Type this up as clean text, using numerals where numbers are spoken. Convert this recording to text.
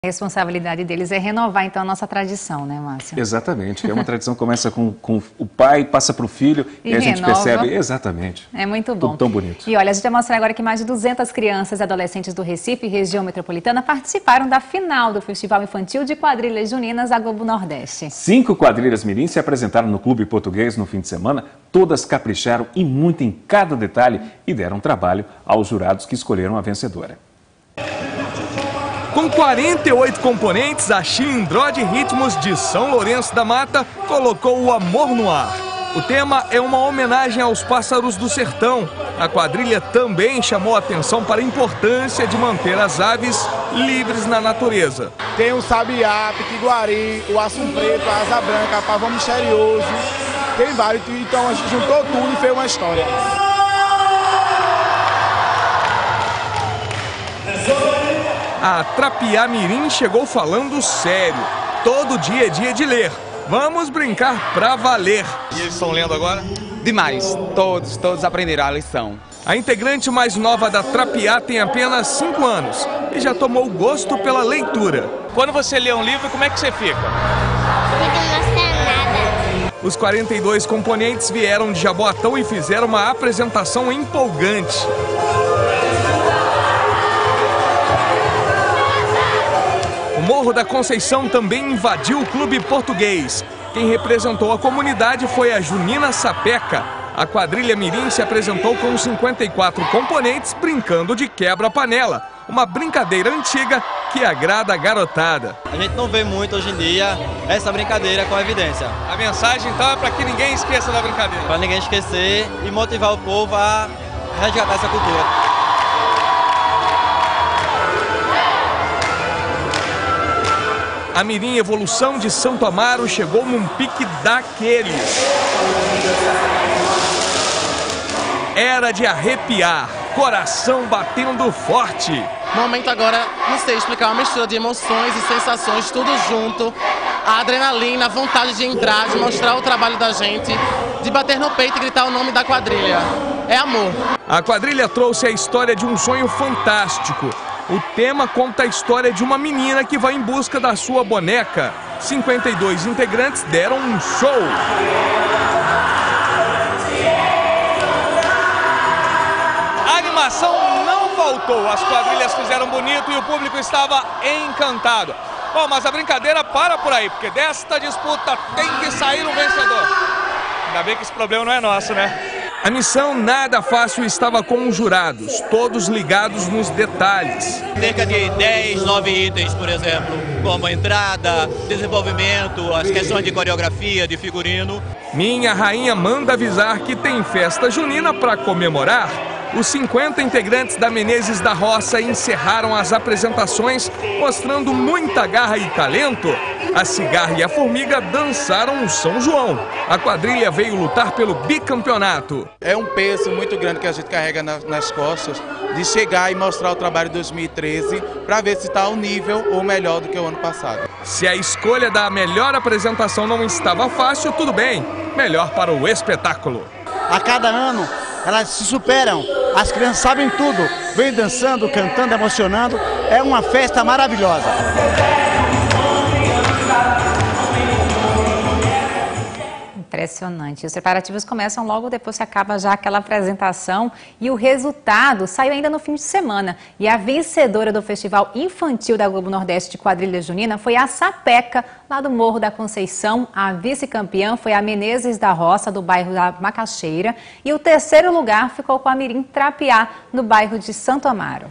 A responsabilidade deles é renovar, então, a nossa tradição, né, Márcio? Exatamente. É uma tradição que começa com o pai, passa para o filho e a gente percebe. Exatamente. É muito bom. Tudo tão bonito. E olha, a gente vai mostrar agora que mais de 200 crianças e adolescentes do Recife e região metropolitana participaram da final do Festival Infantil de Quadrilhas Juninas da Globo Nordeste. 5 quadrilhas mirim se apresentaram no Clube Português no fim de semana. Todas capricharam e muito em cada detalhe e deram trabalho aos jurados que escolheram a vencedora. Com 48 componentes, a Chilindró de Ritmos de São Lourenço da Mata colocou o amor no ar. O tema é uma homenagem aos pássaros do sertão. A quadrilha também chamou a atenção para a importância de manter as aves livres na natureza. Tem o sabiá, pitiguari, o assum preto, a asa branca, pavão misterioso, tem vários, então a gente juntou tudo e fez uma história. A Trapiá Mirim chegou falando sério. Todo dia é dia de ler. Vamos brincar pra valer. E eles estão lendo agora? Demais. Todos aprenderam a lição. A integrante mais nova da Trapiá tem apenas 5 anos e já tomou gosto pela leitura. Quando você lê um livro, como é que você fica? Os 42 componentes vieram de Jaboatão e fizeram uma apresentação empolgante. O Morro da Conceição também invadiu o Clube Português. Quem representou a comunidade foi a Junina Sapeca. A quadrilha mirim se apresentou com 54 componentes brincando de quebra-panela, uma brincadeira antiga que agrada a garotada. A gente não vê muito hoje em dia essa brincadeira com evidência. A mensagem então é para que ninguém esqueça da brincadeira. Para ninguém esquecer e motivar o povo a resgatar essa cultura. A Mirim Evolução de Santo Amaro chegou num pique daqueles. Era de arrepiar, coração batendo forte. O momento agora, não sei explicar, uma mistura de emoções e sensações, tudo junto. A adrenalina, a vontade de entrar, de mostrar o trabalho da gente, de bater no peito e gritar o nome da quadrilha. É amor. A quadrilha trouxe a história de um sonho fantástico. O tema conta a história de uma menina que vai em busca da sua boneca. 52 integrantes deram um show. A animação não faltou. As quadrilhas fizeram bonito e o público estava encantado. Bom, mas a brincadeira para por aí, porque desta disputa tem que sair um vencedor. Ainda bem que esse problema não é nosso, né? A missão nada fácil estava com os jurados, todos ligados nos detalhes. Cerca de 10, 9 itens, por exemplo, como entrada, desenvolvimento, as questões de coreografia, de figurino. Minha rainha manda avisar que tem festa junina para comemorar. Os 50 integrantes da Menezes da Roça encerraram as apresentações, mostrando muita garra e talento. A Cigarra e a Formiga dançaram o São João. A quadrilha veio lutar pelo bicampeonato. É um peso muito grande que a gente carrega nas costas de chegar e mostrar o trabalho de 2013 para ver se está ao nível ou melhor do que o ano passado. Se a escolha da melhor apresentação não estava fácil, tudo bem. Melhor para o espetáculo. A cada ano elas se superam, as crianças sabem tudo, vêm dançando, cantando, emocionando, é uma festa maravilhosa. Impressionante. Os preparativos começam logo depois que acaba já aquela apresentação e o resultado saiu ainda no fim de semana. E a vencedora do Festival Infantil da Globo Nordeste de Quadrilha Junina foi a Sapeca, lá do Morro da Conceição. A vice-campeã foi a Menezes da Roça, do bairro da Macaxeira. E o terceiro lugar ficou com a Mirim Trapiá, no bairro de Santo Amaro.